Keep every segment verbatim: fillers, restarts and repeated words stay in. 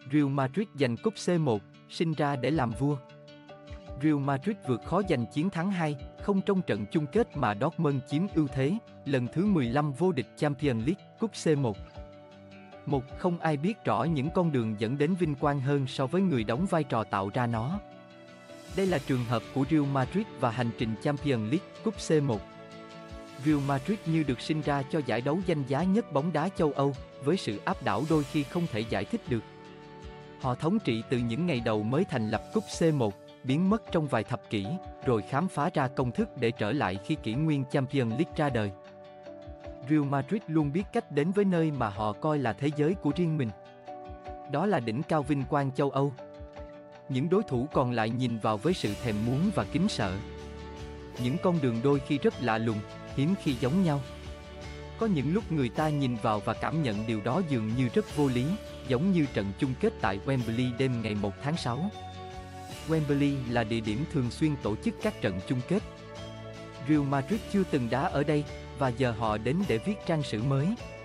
Real Madrid giành cúp xê một, sinh ra để làm vua. Real Madrid vượt khó giành chiến thắng hai không trong trận chung kết mà Dortmund chiếm ưu thế, lần thứ mười lăm vô địch Champions League, cúp xê một. Một, không ai biết rõ những con đường dẫn đến vinh quang hơn so với người đóng vai trò tạo ra nó. Đây là trường hợp của Real Madrid và hành trình Champions League, cúp xê một. Real Madrid như được sinh ra cho giải đấu danh giá nhất bóng đá châu Âu, với sự áp đảo đôi khi không thể giải thích được. Họ thống trị từ những ngày đầu mới thành lập cúp xê một, biến mất trong vài thập kỷ, rồi khám phá ra công thức để trở lại khi kỷ nguyên Champions League ra đời. Real Madrid luôn biết cách đến với nơi mà họ coi là thế giới của riêng mình. Đó là đỉnh cao vinh quang châu Âu. Những đối thủ còn lại nhìn vào với sự thèm muốn và kính sợ. Những con đường đôi khi rất lạ lùng, hiếm khi giống nhau. Có những lúc người ta nhìn vào và cảm nhận điều đó dường như rất vô lý, giống như trận chung kết tại Wembley đêm ngày một tháng sáu. Wembley là địa điểm thường xuyên tổ chức các trận chung kết. Real Madrid chưa từng đá ở đây, và giờ họ đến để viết trang sử mới.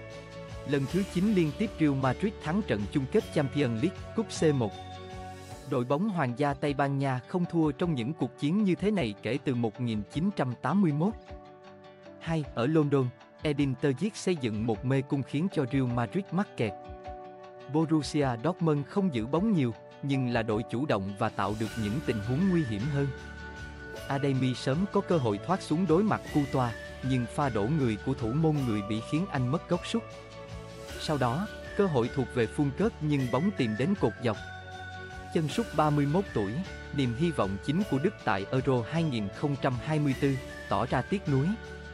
Lần thứ chín liên tiếp Real Madrid thắng trận chung kết Champions League, cúp xê một. Đội bóng Hoàng gia Tây Ban Nha không thua trong những cuộc chiến như thế này kể từ một nghìn chín trăm tám mươi mốt. Hai, ở London, Edin Terzic xây dựng một mê cung khiến cho Real Madrid mắc kẹt. Borussia Dortmund không giữ bóng nhiều, nhưng là đội chủ động và tạo được những tình huống nguy hiểm hơn. Adeyemi sớm có cơ hội thoát xuống đối mặt Courtois, nhưng pha đổ người của thủ môn người Bỉ khiến anh mất góc sút. Sau đó, cơ hội thuộc về Fulkert nhưng bóng tìm đến cột dọc. Chân sút ba mươi mốt tuổi, niềm hy vọng chính của Đức tại Euro hai không hai tư, tỏ ra tiếc nuối.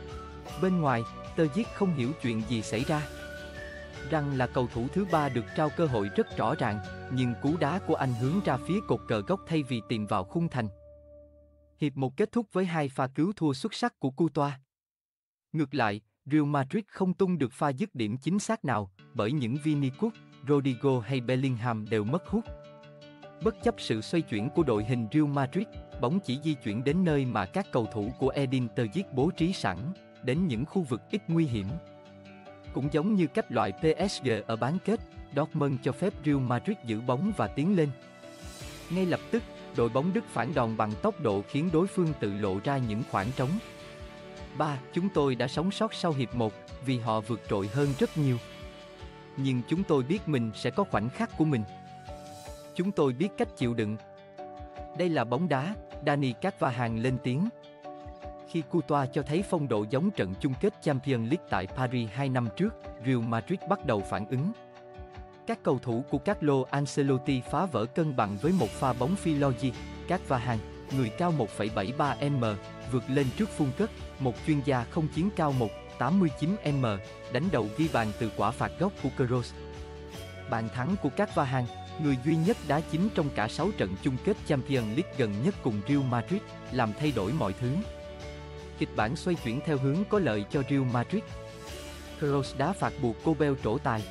Bên ngoài, Terzic không hiểu chuyện gì xảy ra. Rằng là cầu thủ thứ ba được trao cơ hội rất rõ ràng, nhưng cú đá của anh hướng ra phía cột cờ góc thay vì tìm vào khung thành. Hiệp một kết thúc với hai pha cứu thua xuất sắc của Courtois. Ngược lại, Real Madrid không tung được pha dứt điểm chính xác nào, bởi những Vinicius, Rodrigo hay Bellingham đều mất hút. Bất chấp sự xoay chuyển của đội hình Real Madrid, bóng chỉ di chuyển đến nơi mà các cầu thủ của Edin Terzic bố trí sẵn, đến những khu vực ít nguy hiểm. Cũng giống như cách loại pê ét giê ở bán kết, Dortmund cho phép Real Madrid giữ bóng và tiến lên. Ngay lập tức, đội bóng Đức phản đòn bằng tốc độ khiến đối phương tự lộ ra những khoảng trống. ba. Chúng tôi đã sống sót sau hiệp một, vì họ vượt trội hơn rất nhiều. Nhưng chúng tôi biết mình sẽ có khoảnh khắc của mình. Chúng tôi biết cách chịu đựng. Đây là bóng đá, Dani Carvajal lên tiếng. Khi Courtois cho thấy phong độ giống trận chung kết Champions League tại Paris hai năm trước, Real Madrid bắt đầu phản ứng. Các cầu thủ của Carlo Ancelotti phá vỡ cân bằng với một pha bóng phi logic. Carvajal, người cao một phẩy bảy ba mét, vượt lên trước Fulkert, một chuyên gia không chiến cao một phẩy tám mươi chín mét, đánh đầu ghi bàn từ quả phạt góc của Kroos. Bàn thắng của Carvajal, người duy nhất đá chính trong cả sáu trận chung kết Champions League gần nhất cùng Real Madrid, làm thay đổi mọi thứ. Kịch bản xoay chuyển theo hướng có lợi cho Real Madrid. Kroos đá phạt buộc Kobel trổ tài.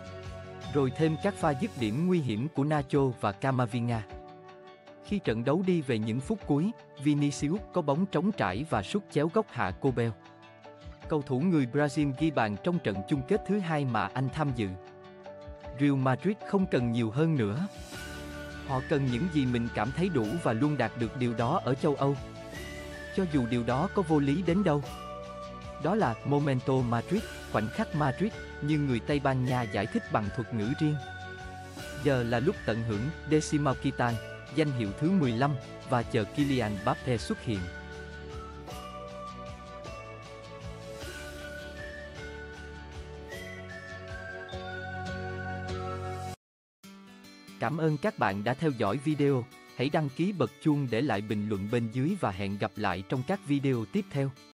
Rồi thêm các pha dứt điểm nguy hiểm của Nacho và Camavinga. Khi trận đấu đi về những phút cuối, Vinicius có bóng trống trải và sút chéo góc hạ Kobel. Cầu thủ người Brazil ghi bàn trong trận chung kết thứ hai mà anh tham dự. Real Madrid không cần nhiều hơn nữa. Họ cần những gì mình cảm thấy đủ và luôn đạt được điều đó ở châu Âu. Cho dù điều đó có vô lý đến đâu. Đó là Momento Madrid, khoảnh khắc Madrid, như người Tây Ban Nha giải thích bằng thuật ngữ riêng. Giờ là lúc tận hưởng Decimo Kitan, danh hiệu thứ mười lăm, và chờ Kylian Mbappé xuất hiện. Cảm ơn các bạn đã theo dõi video. Hãy đăng ký bật chuông để lại bình luận bên dưới và hẹn gặp lại trong các video tiếp theo.